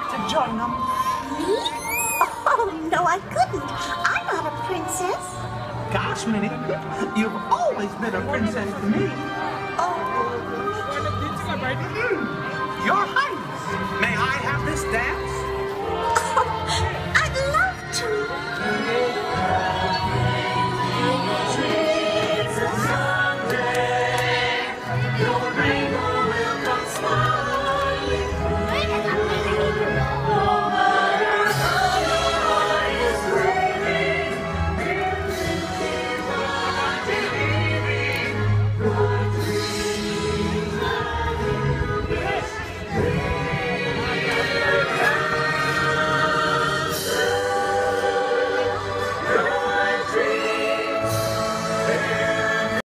to join them. Me? Oh, no, I couldn't. I'm not a princess. Gosh, Minnie, you've always been a princess to me. Oh,